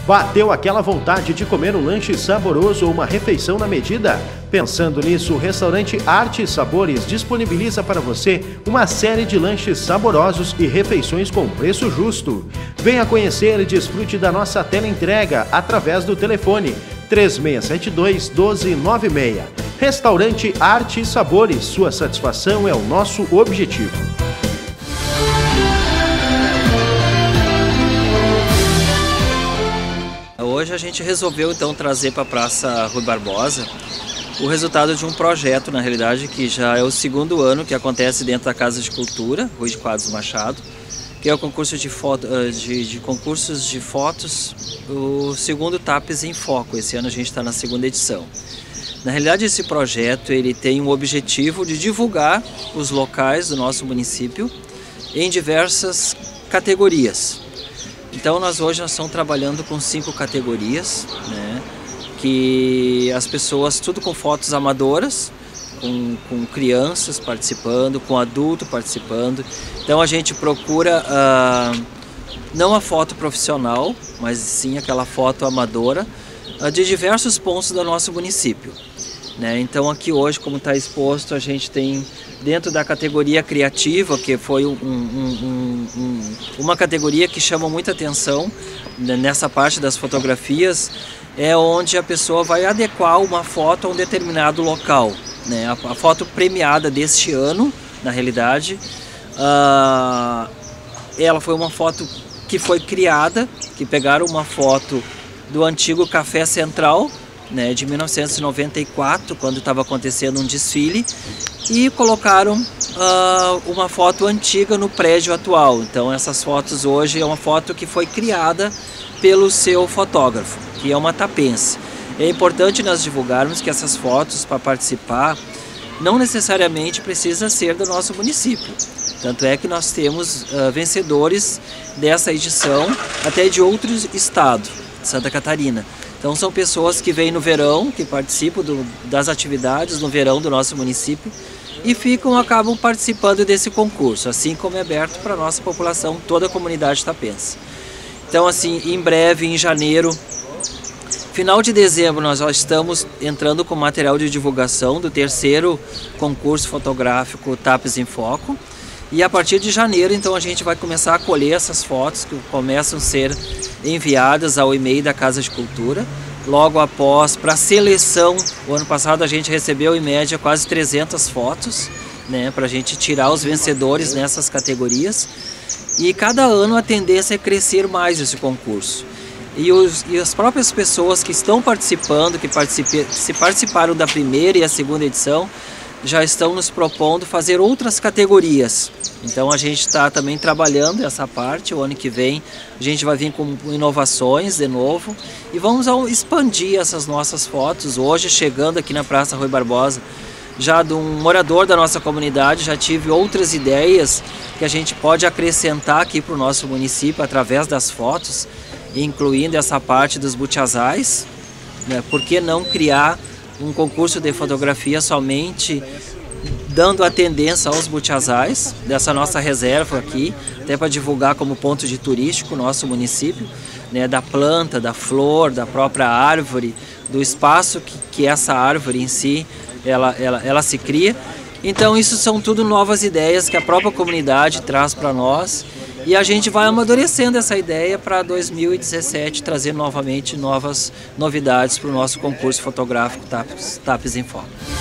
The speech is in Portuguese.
Bateu aquela vontade de comer um lanche saboroso ou uma refeição na medida? Pensando nisso, o restaurante Arte e Sabores disponibiliza para você uma série de lanches saborosos e refeições com preço justo. Venha conhecer e desfrute da nossa teleentrega através do telefone 3672-1296. Restaurante Arte e Sabores, sua satisfação é o nosso objetivo. Hoje a gente resolveu então trazer para a Praça Rui Barbosa o resultado de um projeto, na realidade, que já é o segundo ano que acontece dentro da Casa de Cultura, Rui de Quadros Machado, que é o concurso de concursos de fotos, o segundo TAPES em Foco. Esse ano a gente está na segunda edição. Na realidade, esse projeto ele tem o objetivo de divulgar os locais do nosso município em diversas categorias. Então nós estamos trabalhando com 5 categorias, né, que as pessoas, tudo com fotos amadoras, com crianças participando, com adulto participando. Então a gente procura não a foto profissional, mas sim aquela foto amadora de diversos pontos do nosso município. Né? Então aqui hoje, como está exposto, a gente tem dentro da categoria criativa, que foi uma categoria que chama muita atenção nessa parte das fotografias, é onde a pessoa vai adequar uma foto a um determinado local. Né? A foto premiada deste ano, na realidade, ela foi uma foto que foi criada, que pegaram uma foto do antigo Café Central, né, de 1994, quando estava acontecendo um desfile, e colocaram uma foto antiga no prédio atual. Então essas fotos hoje é uma foto que foi criada pelo seu fotógrafo, que é uma tapense. É importante nós divulgarmos que essas fotos, para participar, não necessariamente precisa ser do nosso município. Tanto é que nós temos vencedores dessa edição até de outros estados, Santa Catarina. Então são pessoas que vêm no verão, que participam das atividades no verão do nosso município e acabam participando desse concurso, assim como é aberto para a nossa população, toda a comunidade tapense. Então assim, em breve, em janeiro, final de dezembro, nós já estamos entrando com material de divulgação do 3º concurso fotográfico TAPES em Foco. E a partir de janeiro, então, a gente vai começar a colher essas fotos que começam a ser enviadas ao e-mail da Casa de Cultura. Logo após, para seleção, o ano passado a gente recebeu em média quase 300 fotos, né, para a gente tirar os vencedores nessas categorias. E cada ano a tendência é crescer mais esse concurso. E as próprias pessoas que estão participando, que participaram da primeira e a segunda edição, já estão nos propondo fazer outras categorias. Então a gente está também trabalhando essa parte. O ano que vem a gente vai vir com inovações de novo e vamos expandir essas nossas fotos. Hoje, chegando aqui na Praça Rui Barbosa, já de um morador da nossa comunidade, já tive outras ideias que a gente pode acrescentar aqui para o nosso município através das fotos, incluindo essa parte dos butiazais, né? Por que não criar um concurso de fotografia somente dando a tendência aos butiazais, dessa nossa reserva aqui, até para divulgar como ponto de turístico o nosso município, né, da planta, da flor, da própria árvore, do espaço que essa árvore em si, ela se cria. Então isso são tudo novas ideias que a própria comunidade traz para nós e a gente vai amadurecendo essa ideia para 2017 trazer novamente novas novidades para o nosso concurso fotográfico TAPES em Foco.